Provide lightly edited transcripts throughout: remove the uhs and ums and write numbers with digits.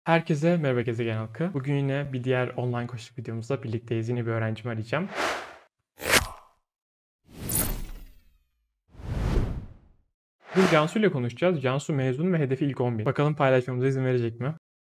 Herkese merhaba gezegen halkı. Bugün yine bir diğer online koçluk videomuzda birlikteyiz. Yine bir öğrencimi arayacağım. Bugün Cansu ile konuşacağız. Cansu mezun ve hedefi ilk 10.000. Bakalım paylaşmamıza izin verecek mi?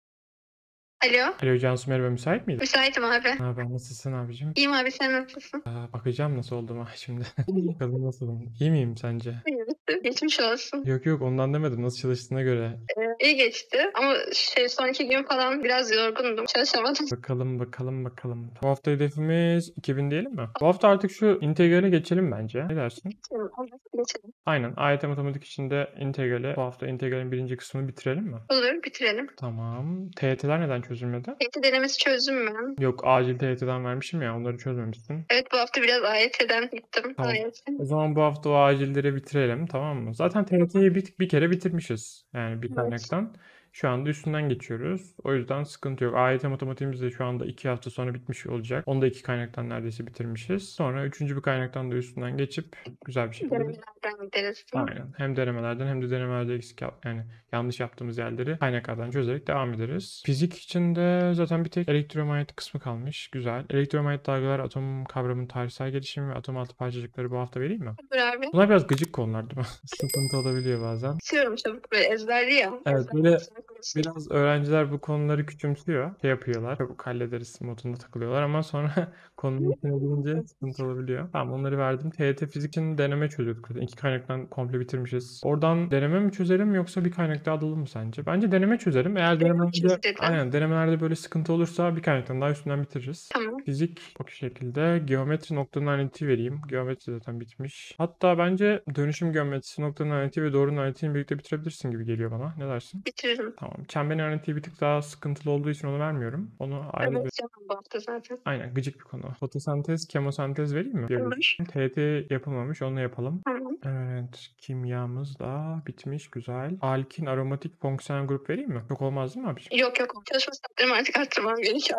Alo, Alo Cansu, merhaba, müsait miydin? müsaitim abi. Ne haber, nasılsın abicim? İyiyim abi, sen nasılsın? Bakacağım nasıl olduğuma şimdi. Bakalım nasılım. İyi miyim sence? İyi misin? Geçmiş olsun. Yok yok, ondan demedim. Nasıl çalıştığına göre. İyi geçti ama son 2 gün falan biraz yorgundum. Çalışamadım. Bakalım. Bu hafta hedefimiz 2000 diyelim mi? Bu hafta artık şu integrale geçelim bence. Ne dersin? Geçelim. Aynen. AYT matematik içinde integrale. Bu hafta integralin birinci kısmını bitirelim mi? Olur, bitirelim. Tamam. TYT'ler neden çözülmedi? TYT denemesi çözdüm ben. Yok, acil TYT'den vermişim ya, onları çözmemişsin. Evet, bu hafta biraz AYT'den gittim. Tamam. AYT. O zaman bu hafta o acilleri bitirelim, tamam mı? Zaten TYT'yi bir kere bitirmişiz. Yani bir Evet. kaynaktan. Şu anda üstünden geçiyoruz. O yüzden sıkıntı yok. AYT matematiğimiz de şu anda 2 hafta sonra bitmiş olacak. Onu da 2 kaynaktan neredeyse bitirmişiz. Sonra 3. bir kaynaktan da üstünden geçip güzel bir şekilde. Denemelerden gideriz. Aynen. Hem denemelerden hem de denemelerde yani yanlış yaptığımız yerleri kaynaklardan çözerek devam ederiz. Fizik için de zaten bir tek elektromanyetik kısmı kalmış. Güzel. Elektromanyetik dalgalar, atom kavramının tarihsel gelişimi ve atom altı parçacıkları bu hafta vereyim mi? Olur abi. Bunlar biraz gıcık konular değil mi? Sıkıntı olabiliyor bazen. Bitiyorum çabuk, böyle ezberli ya. Evet, böyle biraz öğrenciler bu konuları küçümsüyor. Şey yapıyorlar. Çabuk hallederiz modunda takılıyorlar ama sonra konunun içine girince sıkıntı olabiliyor. Tamam, onları verdim. TYT fizik için deneme çözüyorduk zaten. 2 kaynaktan komple bitirmişiz. Oradan deneme mi çözelim yoksa bir kaynak daha alalım mı sence? Bence deneme çözelim. Eğer denemelerde, aynen, denemelerde böyle sıkıntı olursa bir kaynaktan daha üstünden bitiririz. Tamam. Fizik o şekilde. Geometri noktanın analitiği vereyim. Geometri zaten bitmiş. Hatta bence dönüşüm geometrisi, noktanın analitiği ve doğrunun analitiğini birlikte bitirebilirsin gibi geliyor bana. Ne dersin? Bitiririm. Tamam. Çemberin analitiği bir tık daha sıkıntılı olduğu için onu vermiyorum. Onu ayrı bir... Evet, canım bu hafta zaten. Aynen, gıcık bir konu. Fotosentez, kemosentez vereyim mi? Olur. TET yapılmamış, onu yapalım. Tamam. Evet, kimyamız da bitmiş, güzel. Alkin aromatik fonksiyonel grup vereyim mi? Çok olmaz değil mi abiciğim? Yok. Çalışma saatlerimi artık arttırmam gerekiyor.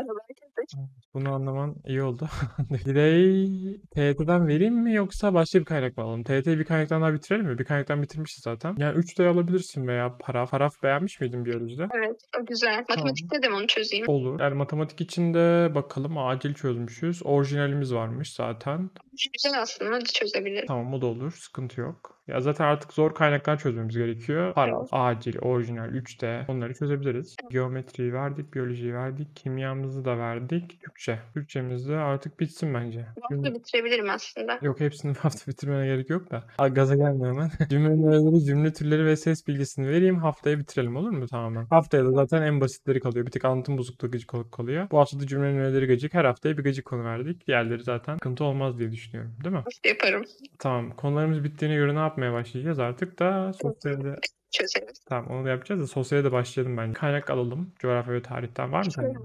Bunu anlaman iyi oldu. Direy TYT'den vereyim mi yoksa başka bir kaynak mı alalım? TYT'yi bir kaynaktan daha bitirelim mi? Bir kaynaktan bitirmişiz zaten. Yani 3 de alabilirsin veya paraf beğenmiş miydin biyolojide? Evet, o güzel. Matematikte de mi onu çözeyim? Olur. Yani matematik için de bakalım, acil çözmüşüz. Orijinalimiz varmış zaten. Güzel aslında, hadi çözebilirim. Tamam, o da olur. Sıkıntı yok. Ya zaten artık zor kaynaklar çözmemiz gerekiyor. Paraf, Evet. acil, orijinal, 3D, onları çözebiliriz. Geometriyi verdik, biyolojiyi verdik, kimyamızı da verdik. Türkçe. Türkçemiz de artık bitsin bence. Bu hafta bitirebilirim aslında. Yok, hepsini bu hafta bitirmene gerek yok da. Gaza gelme hemen. Cümle türleri ve ses bilgisini vereyim. Haftaya bitirelim, olur mu tamamen? Haftaya da zaten en basitleri kalıyor. Bir tek anlatım bozukluğu gıcık olup kalıyor. Bu hafta da cümlenin öğeleri gıcık. Her haftaya bir gıcık konu verdik. Diğerleri zaten sıkıntı olmaz diye düşünüyorum. Değil mi? Nasıl yaparım? Tamam. Konularımız bittiğine göre ne yapmaya başlayacağız artık da sosyalde. Çözeriz. Tamam, onu da yapacağız da sosyale de başlayalım bence. Kaynak alalım. Coğrafya ve tarihten var mı sende?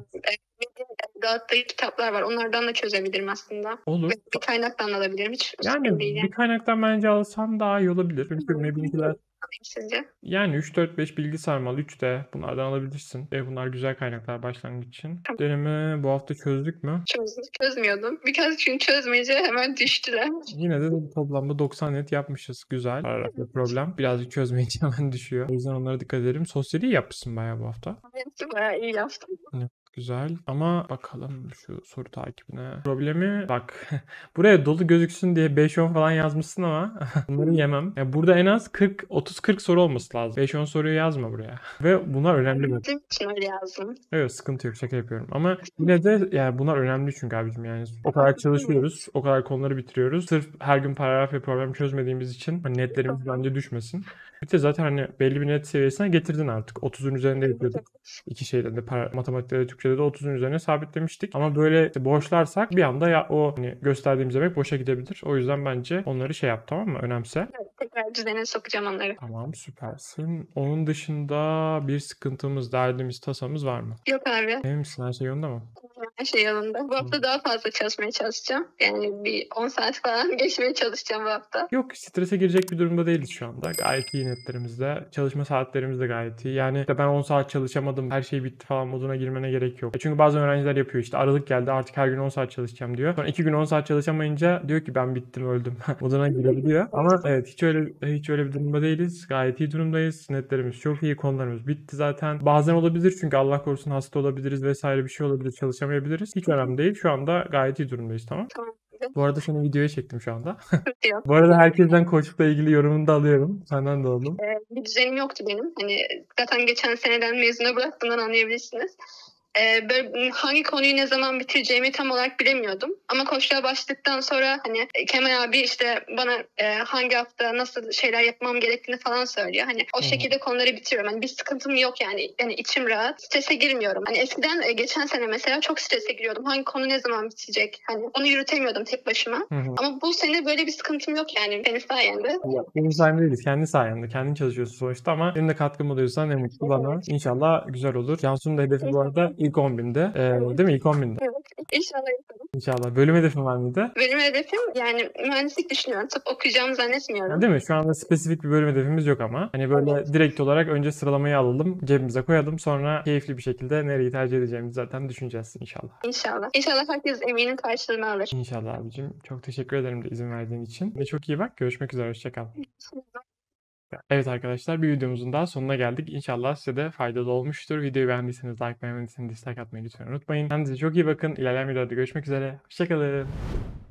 Dağıttığı kitaplar var. Onlardan da çözebilirim aslında. Olur. Ve bir kaynaktan alabilirim. Hiç Yani sorun değil bir yani. kaynaktan bence alsan daha iyi olabilir. Çünkü ne bilgiler. Alayım sizce? Yani 3-4-5 bilgi sarmalı, 3D bunlardan alabilirsin. Bunlar güzel kaynaklar başlangıç için. Tamam. Deneme bu hafta çözdük mü? Çözmüyordum. Birkaç gün çözmeyince hemen düştüler. Yine de toplamda 90 net yapmışız. Güzel. Ara bir problem. Birazcık çözmeyince hemen düşüyor. O yüzden onlara dikkat edelim. Sosyali iyi yapmışsın bayağı bu hafta. Evet, bayağı iyi yaptım. Evet, güzel. Ama bakalım şu soru takibine. Problemi bak. Buraya dolu gözüksün diye 5-10 falan yazmışsın ama bunları yemem. Ya burada en az 30-40 soru olması lazım. 5-10 soruyu yazma buraya. Ve bunlar önemli mi? Bizim için öyle yazdım. Evet, sıkıntı yok, şaka yapıyorum. Ama yine de yani bunlar önemli çünkü abicim, yani o kadar çalışıyoruz. O kadar konuları bitiriyoruz. Sırf her gün paragraf ve problem çözmediğimiz için hani netlerimiz bence düşmesin. Bir de zaten hani belli bir net seviyesine getirdin artık. 30'un üzerinde yapıyorduk. İki şeyde de matematikte de Türkçe'de de 30'un üzerine sabitlemiştik. Ama böyle işte boşlarsak bir anda ya o hani gösterdiğimiz emek boşa gidebilir. O yüzden bence onları şey yap, tamam mı? Önemse. Evet, tekrar düzene sokacağım onları. Tamam, süpersin. Onun dışında bir sıkıntımız, derdimiz, tasamız var mı? Yok abi. Emin misin, her şey yolunda mı? Her şey yolunda. Bu hafta daha fazla çalışmaya çalışacağım. Yani bir 10 saat falan geçmeye çalışacağım bu hafta. Yok, strese girecek bir durumda değiliz şu anda. Gayet iyi netlerimizde. Çalışma saatlerimiz de gayet iyi. Yani işte ben 10 saat çalışamadım, her şey bitti falan moduna girmene gerek yok. Çünkü bazı öğrenciler yapıyor işte Aralık geldi artık her gün 10 saat çalışacağım diyor. Sonra 2 gün 10 saat çalışamayınca diyor ki ben bittim öldüm moduna girebiliyor. Ama evet hiç öyle bir durumda değiliz. Gayet iyi durumdayız. Netlerimiz çok iyi, konularımız bitti zaten. Bazen olabilir çünkü Allah korusun hasta olabiliriz vesaire bir şey olabilir, çalışamayabiliriz. Hiç önemli değil. Şu anda gayet iyi durumdayız, tamam. Tamam. Bu arada seni videoya çektim şu anda. Diyor. Bu arada herkesten koçlukla ilgili yorumunu da alıyorum. Senden de aldım. Bir düzenim yoktu benim. Hani zaten geçen seneden mezuna bıraktığımdan anlayabilirsiniz. Böyle hangi konuyu ne zaman bitireceğimi tam olarak bilemiyordum. Ama koçluğa başladıktan sonra hani Kemal abi işte bana hangi hafta nasıl şeyler yapmam gerektiğini falan söylüyor. Hani o şekilde konuları bitiriyorum. Hani bir sıkıntım yok yani. Yani içim rahat. Strese girmiyorum. Hani eskiden geçen sene mesela çok strese giriyordum. Hangi konu ne zaman bitecek? Hani onu yürütemiyordum tek başıma. Ama bu sene böyle bir sıkıntım yok yani senin sayende. Benim sayemde değiliz. Kendi sayende. Kendin çalışıyorsun sonuçta ama benim de katkım oluyorsa ne mutlu bana. İnşallah güzel olur. Cansu'nun da hedefi bu arada ilk 10.000'de. Değil mi? İlk 10.000'de. Evet. İnşallah yaparım. İnşallah. Bölüm hedefin var mıydı? Benim hedefim yani mühendislik düşünüyorum. Tıp okuyacağımı zannetmiyorum. Değil mi? Şu anda spesifik bir bölüm hedefimiz yok ama. Hani böyle direkt olarak önce sıralamayı alalım, cebimize koyalım. Sonra keyifli bir şekilde nereyi tercih edeceğimizi zaten düşüneceğiz inşallah. İnşallah. İnşallah herkes emeğinin karşılığını alır. İnşallah abicim. Çok teşekkür ederim de izin verdiğin için. Ve çok iyi bak. Görüşmek üzere. Hoşça kal. Evet arkadaşlar, bir videomuzun daha sonuna geldik. İnşallah size de faydalı olmuştur. Videoyu beğendiyseniz like, beğenmediyseniz dislike atmayı lütfen unutmayın. Kendinize çok iyi bakın. İlerleyen videolarda görüşmek üzere. Hoşça kalın.